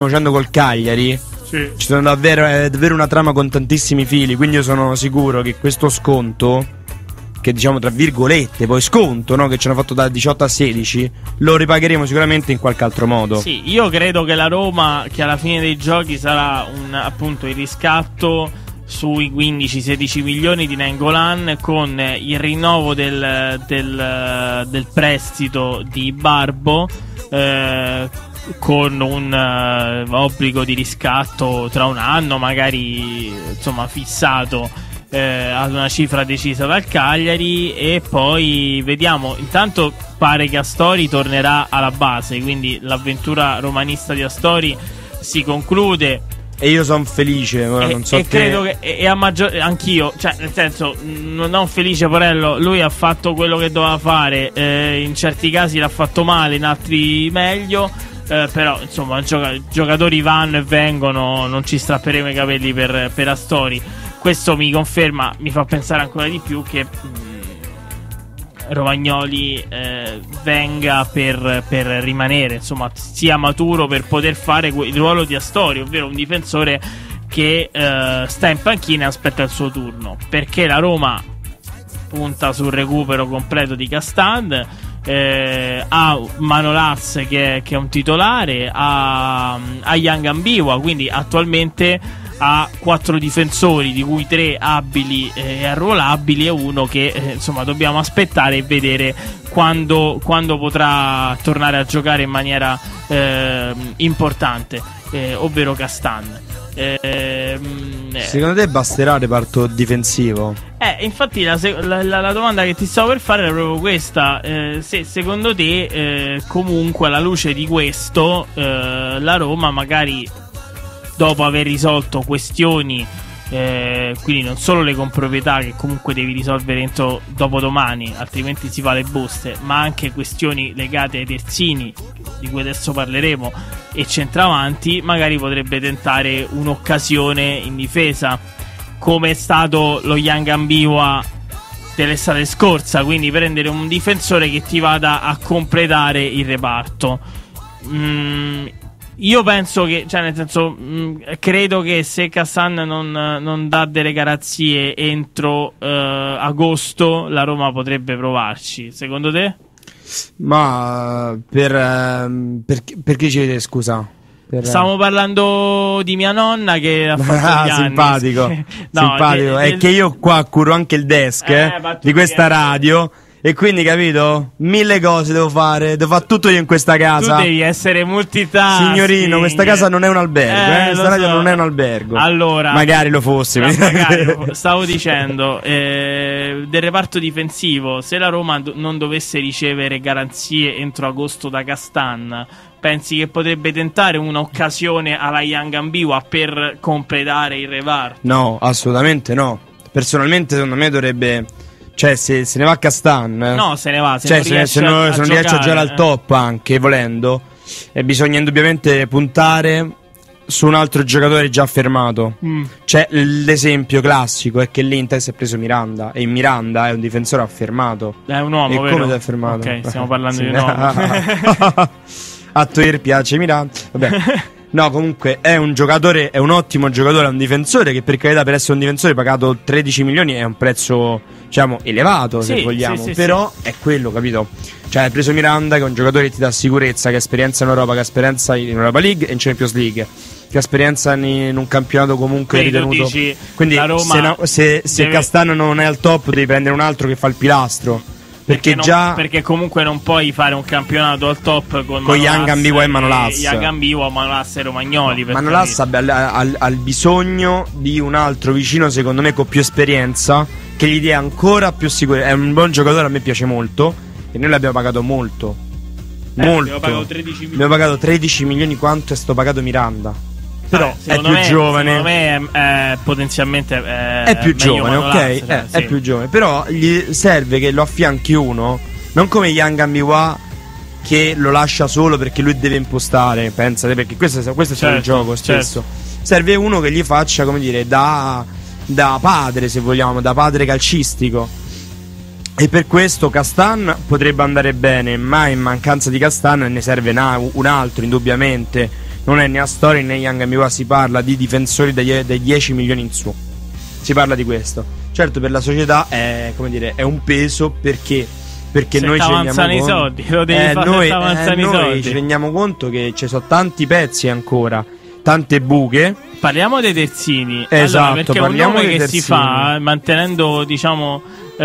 facendo col Cagliari, sì, ci sono davvero una trama con tantissimi fili. Quindi io sono sicuro che questo sconto, che diciamo tra virgolette poi sconto, no, che ci hanno fatto da 18 a 16, lo ripagheremo sicuramente in qualche altro modo. Sì, io credo che la Roma, che alla fine dei giochi sarà appunto il riscatto sui 15-16 milioni di Nainggolan, con il rinnovo del prestito di Barbo, con un obbligo di riscatto tra un anno, magari insomma fissato ad una cifra decisa dal Cagliari, e poi vediamo. Intanto pare che Astori tornerà alla base, quindi l'avventura romanista di Astori si conclude. E io sono felice, non so e credo che anch'io, cioè nel senso, non felice Porello, lui ha fatto quello che doveva fare, in certi casi l'ha fatto male, in altri meglio, però insomma giocatori vanno e vengono, non ci strapperemo i capelli per Astori. Questo mi conferma, mi fa pensare ancora di più che Romagnoli venga per rimanere, insomma sia maturo per poter fare il ruolo di Astori, ovvero un difensore che sta in panchina e aspetta il suo turno, perché la Roma punta sul recupero completo di Castan, ha Manolas che è un titolare, ha Yang Ambiwa, quindi attualmente ha 4 difensori, di cui 3 abili e arruolabili, e uno che insomma dobbiamo aspettare e vedere quando potrà tornare a giocare in maniera importante, ovvero Castan. Secondo te basterà il reparto difensivo? Infatti la domanda che ti stavo per fare era proprio questa, se secondo te comunque alla luce di questo la Roma magari, dopo aver risolto questioni, quindi non solo le comproprietà che comunque devi risolvere entro dopodomani, altrimenti si fa le buste, ma anche questioni legate ai terzini, di cui adesso parleremo, e centravanti, magari potrebbe tentare un'occasione in difesa, come è stato lo Yang Ambiwa dell'estate scorsa, quindi prendere un difensore che ti vada a completare il reparto. Io penso che, cioè nel senso, credo che se Castan non dà delle garanzie entro agosto, la Roma potrebbe provarci. Secondo te? Ma perché ci vede, scusa? Stavamo parlando di mia nonna che ha fatto gli anni. Simpatico. No, simpatico. È che io qua curo anche il desk di questa radio. E quindi, capito? 1000 cose devo fare tutto io in questa casa. Tu devi essere multitasking. Signorino, questa casa non è un albergo, questa radio non è un albergo. Allora, magari lo fosse. Stavo dicendo del reparto difensivo, se la Roma non dovesse ricevere garanzie entro agosto da Castan, pensi che potrebbe tentare un'occasione alla Yang Ambiwa per completare il reparto? No, assolutamente no. Personalmente secondo me dovrebbe... Cioè, se ne va a Castan, no, se ne va. Se non riesce a giocare al top, anche volendo, e bisogna indubbiamente puntare su un altro giocatore già fermato. Cioè, l'esempio classico è che l'Inter si è preso Miranda, e Miranda è un difensore affermato. È un uomo, e vero? come si è affermato? Ok, stiamo parlando di un uomo. A Toir piace Miranda. Vabbè. No, comunque è un giocatore, è un ottimo giocatore, è un difensore che, per carità, per essere un difensore pagato 13 milioni è un prezzo, diciamo, elevato, se vogliamo, però è quello, capito? Cioè, hai preso Miranda, che è un giocatore che ti dà sicurezza, che ha esperienza in Europa, che ha esperienza in Europa League e in Champions League, che ha esperienza in un campionato comunque ritenuto. Quindi se Castano non è al top, devi prendere un altro che fa il pilastro. Perché comunque non puoi fare un campionato al top con Yang Ambiwa e Manolas. Yang Ambiwa, Manolas e Romagnoli. Manolas ha bisogno di un altro vicino, secondo me, con più esperienza, che gli dia ancora più sicurezza. È un buon giocatore, a me piace molto, e noi l'abbiamo pagato molto. Molto. Abbiamo pagato 13 milioni quanto è stato pagato Miranda. Però è più giovane. Secondo me potenzialmente è più giovane, Manolas, ok? È più giovane. Però gli serve che lo affianchi uno, non come Yang Ambiwa, che lo lascia solo perché lui deve impostare. Pensate, perché questo è il gioco spesso. Serve uno che gli faccia, come dire, da padre, se vogliamo, da padre calcistico. E per questo Castan potrebbe andare bene, ma in mancanza di Castan ne serve un altro, indubbiamente. non è né Astori né Young Amiwa, si parla di difensori dai 10 milioni in su. Si parla di questo. Certo, per la società è, come dire, è un peso perché se noi ci rendiamo i conto, soldi, lo devi fare, i noi soldi. ci rendiamo conto che ci sono tanti pezzi ancora, tante buche. Parliamo dei terzini. Esatto, allora, perché parliamo un nome dei che terzini. si fa mantenendo, diciamo,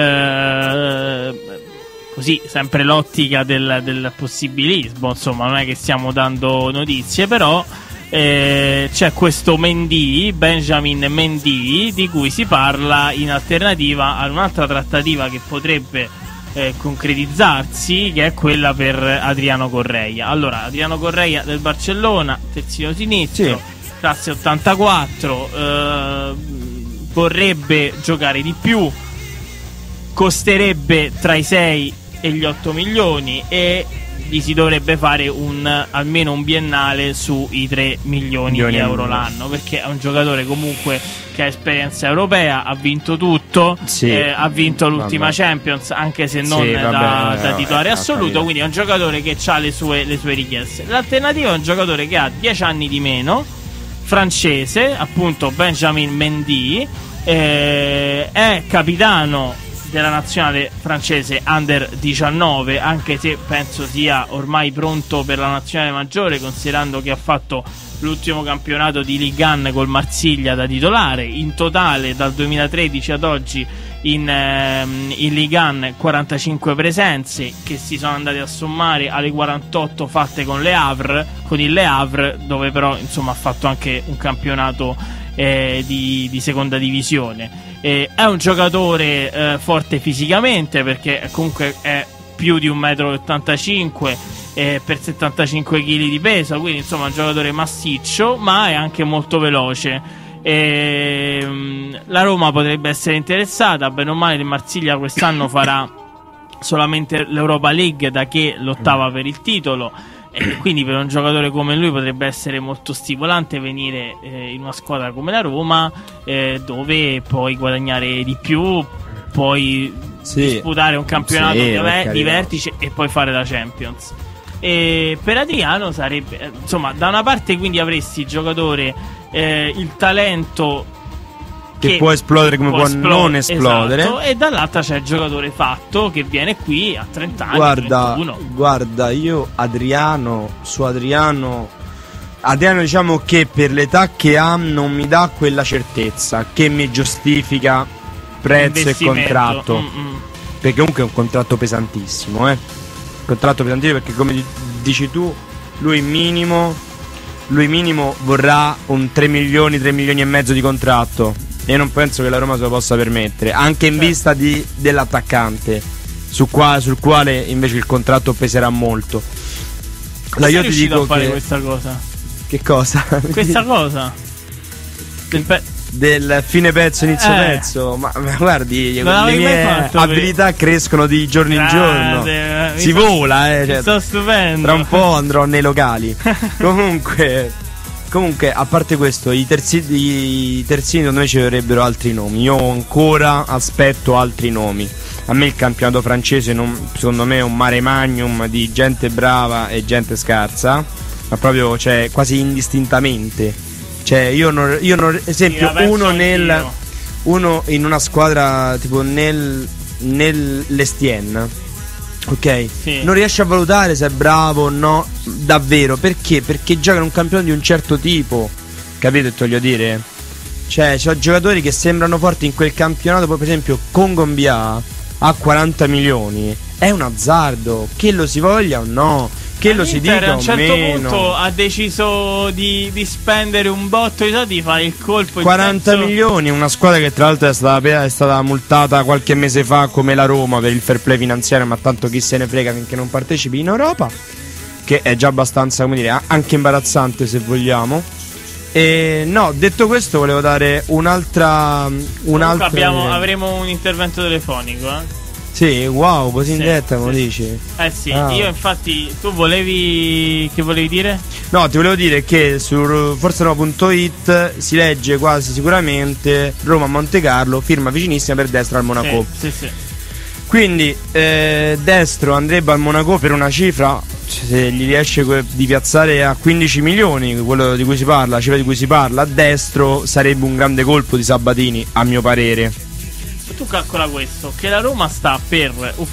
così sempre l'ottica del possibilismo, insomma, non è che stiamo dando notizie, però c'è questo Mendy, Benjamin Mendy, di cui si parla in alternativa ad un'altra trattativa che potrebbe concretizzarsi, che è quella per Adriano Correia. Allora, Adriano Correia del Barcellona, terzino sinistro, Sì. classe 84, vorrebbe giocare di più, costerebbe tra i 6 e gli 8 milioni e gli si dovrebbe fare almeno un biennale sui 3 milioni di euro l'anno, perché è un giocatore comunque che ha esperienza europea, ha vinto tutto, Sì. Ha vinto l'ultima Champions, anche se non Sì, da titolare assoluto, capito. quindi è un giocatore che ha le sue richieste. L'alternativa è un giocatore che ha 10 anni di meno, francese, appunto Benjamin Mendy, è capitano della nazionale francese Under 19, anche se penso sia ormai pronto per la nazionale maggiore, considerando che ha fatto l'ultimo campionato di Ligue 1 col Marsiglia da titolare. In totale dal 2013 ad oggi in Ligue 1 45 presenze, che si sono andate a sommare alle 48 fatte con il Le Havre, dove però insomma ha fatto anche un campionato di seconda divisione. È un giocatore forte fisicamente, perché comunque è più di 1,85 m per 75 kg di peso, quindi insomma è un giocatore massiccio, ma è anche molto veloce. La Roma potrebbe essere interessata, bene o male il Marsiglia quest'anno farà solamente l'Europa League, da che lottava per il titolo, e quindi per un giocatore come lui potrebbe essere molto stimolante venire in una squadra come la Roma, dove puoi guadagnare di più, puoi disputare un campionato di vertice e poi fare la Champions. E per Adriano sarebbe, insomma, da una parte quindi avresti il giocatore, il talento che può esplodere come può non esplodere, esatto, e dall'altra c'è il giocatore fatto che viene qui a 30 anni. Guarda, io Adriano diciamo che per l'età che ha non mi dà quella certezza che mi giustifica prezzo e contratto. Perché comunque è un contratto pesantissimo, perché come dici tu, lui minimo vorrà un 3 milioni e mezzo di contratto. Io non penso che la Roma se lo possa permettere, anche in vista dell'attaccante, sul quale invece il contratto peserà molto. Come io ti dico a fare questa cosa? Che cosa? Questa cosa del fine pezzo inizio pezzo, ma guardi, le mie abilità crescono di giorno in giorno, si vola, certo. Sto stupendo. Tra un po' andrò nei locali. Comunque, a parte questo, i terzini secondo me ci vorrebbero altri nomi. Io ancora aspetto altri nomi. A me il campionato francese secondo me è un mare magnum di gente brava e gente scarsa, ma proprio, cioè, quasi indistintamente. Cioè io non esempio, uno in una squadra tipo nell'Estienne, ok? Sì. Non riesce a valutare se è bravo o no, davvero. Perché? Perché gioca in un campionato di un certo tipo, capito che voglio dire? Cioè, c'ho giocatori che sembrano forti in quel campionato, poi per esempio Kongombia a 40 milioni, è un azzardo, che lo si voglia o no, che lo si dica a un certo o meno. punto ha deciso di spendere un botto di soldi, di fare il colpo 40 milioni, una squadra che tra l'altro è stata multata qualche mese fa come la Roma per il fair play finanziario, ma tanto chi se ne frega finché non partecipi in Europa, che è già abbastanza, come dire, anche imbarazzante se vogliamo. E no, detto questo, volevo dare avremo un intervento telefonico, Sì, wow, così in diretta me lo dici? Sì, io infatti, tu che volevi dire? No, ti volevo dire che su forsenova.it si legge quasi sicuramente Roma Monte Carlo, firma vicinissima per Destro al Monaco. Sì. Quindi Destro andrebbe al Monaco per una cifra se gli riesce di piazzare a 15 milioni, quello di cui si parla, la cifra di cui si parla, a destro, sarebbe un grande colpo di Sabatini, a mio parere. Tu calcola questo, che la Roma sta per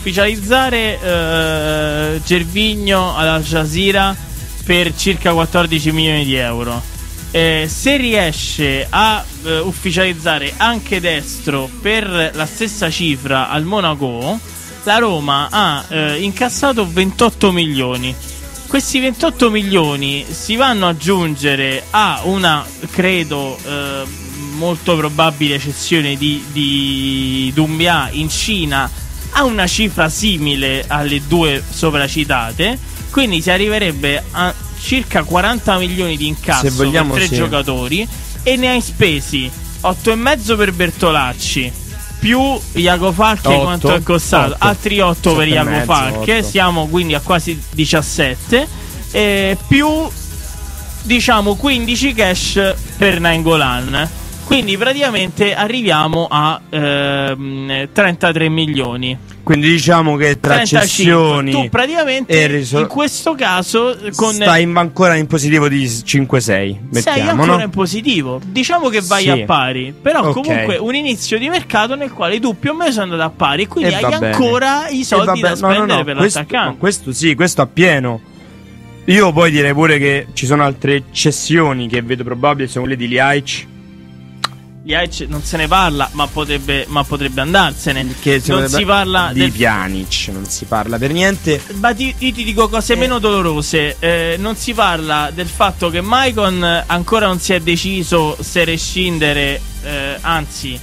ufficializzare Gervinho all'Al Jazeera per circa 14 milioni di euro. Se riesce a ufficializzare anche destro per la stessa cifra al Monaco, la Roma ha incassato 28 milioni. Questi 28 milioni si vanno ad aggiungere a una, credo, molto probabile cessione di Doumbia in Cina a una cifra simile alle due sopracitate, quindi si arriverebbe a circa 40 milioni di incasso per tre giocatori, e ne hai spesi 8,5 per Bertolacci più Iago Falche. 8, quanto è costato? 8. Altri 8 per Iago Falche, 8. Siamo quindi a quasi 17, più diciamo 15 cash per Nainggolan. Quindi praticamente arriviamo a 33 milioni. Quindi diciamo che tra 35. Cessioni tu praticamente in questo caso stai ancora in positivo di 5-6. Sei ancora, no? In positivo. Diciamo che vai a pari. Però comunque un inizio di mercato nel quale tu più o meno sei andato a pari, quindi hai ancora i soldi da spendere per l'attaccante. Questo sì, questo a pieno. Io poi direi pure che ci sono altre cessioni che vedo probabili, sono quelle di Ljajic. Ljajic non se ne parla, ma potrebbe andarsene. Non si parla di Pjanic, non si parla per niente. Ma io ti dico cose meno dolorose. Non si parla del fatto che Maicon ancora non si è deciso se rescindere, anzi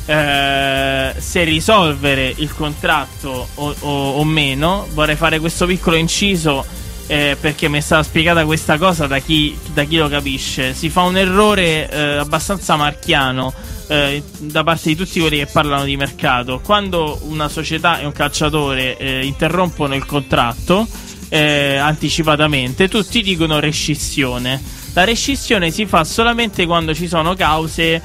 se risolvere il contratto o meno. Vorrei fare questo piccolo inciso, perché mi è stata spiegata questa cosa da chi lo capisce. Si fa un errore abbastanza marchiano da parte di tutti quelli che parlano di mercato. Quando una società e un calciatore interrompono il contratto anticipatamente, tutti dicono rescissione. La rescissione si fa solamente quando ci sono cause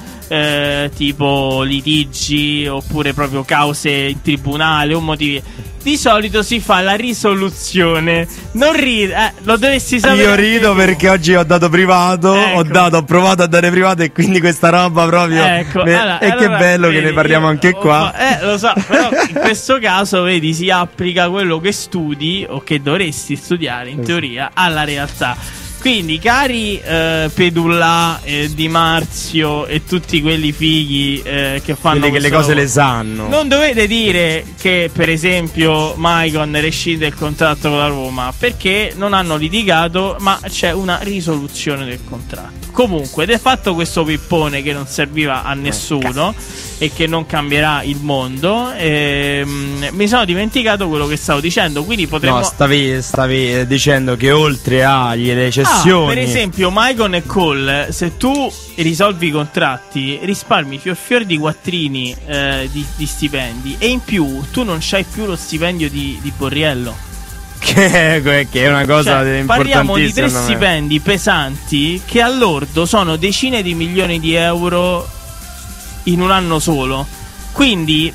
tipo litigi, oppure proprio cause in tribunale o motivi. Di solito si fa la risoluzione. Non lo dovresti sapere. Io rido perché oggi ho dato privato. Ho provato a dare privato, e quindi questa roba proprio. Allora, che bello, vedi, che ne parliamo anche qua. Lo so, però in questo caso, vedi, si applica quello che studi o che dovresti studiare in teoria alla realtà. Quindi, cari Pedulla, Di Marzio e tutti quelli fighi che fanno quelli che le cose le sanno, non dovete dire che per esempio Maicon rescinde il contratto con la Roma, perché non hanno litigato, ma c'è una risoluzione del contratto. Comunque, de fatto, questo pippone che non serviva a nessuno e che non cambierà il mondo, mi sono dimenticato quello che stavo dicendo. Quindi potremmo... No, stavi dicendo che oltre alle cessioni, per esempio Maicon e Cole, se tu risolvi i contratti, risparmi fior di quattrini di stipendi, e in più tu non c'hai più lo stipendio di Borriello, che è una cosa importantissima. Parliamo di 3 stipendi pesanti che all'ordo sono decine di milioni di euro in un anno solo. Quindi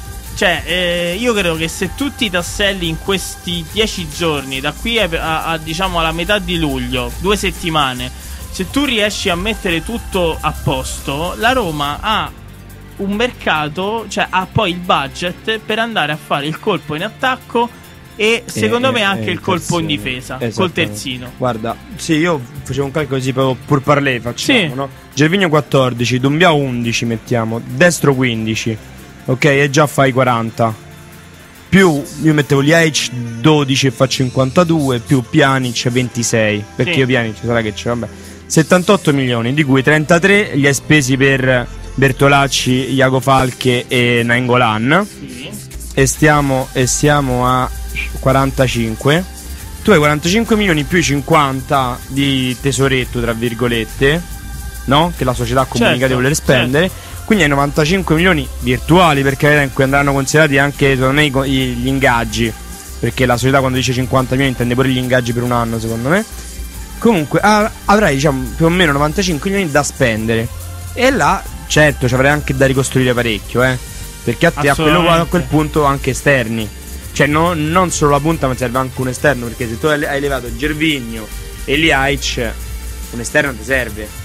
io credo che se tutti i tasselli in questi 10 giorni, da qui a diciamo alla metà di luglio, 2 settimane, se tu riesci a mettere tutto a posto, la Roma ha un mercato, ha poi il budget per andare a fare il colpo in attacco e secondo me anche il colpo in difesa col terzino. Guarda, sì, io facevo un calcolo così proprio pur parler, facciamo, no? Gervinho 14, Doumbia 11 mettiamo, destro 15, ok, e già fai 40. Più io mettevo Ljajic 12 e fa 52, più Pjanic 26, perché io Pjanic sarà che c'è, vabbè, 78 milioni, di cui 33 li hai spesi per Bertolacci, Iago Falche e Nainggolan. E siamo a 45. Tu hai 45 milioni più i 50 di tesoretto, tra virgolette, no? Che la società ha comunicato di voler spendere. Quindi hai 95 milioni virtuali, perché andranno considerati anche, secondo me, gli ingaggi, perché la società quando dice 50 milioni intende pure gli ingaggi per un anno, secondo me. Comunque avrai, diciamo, più o meno 95 milioni da spendere. E là, certo, ci avrai anche da ricostruire parecchio, perché a quel punto anche esterni. Cioè non solo la punta, ma serve anche un esterno, perché se tu hai levato Gervinho e Ljajic, un esterno ti serve.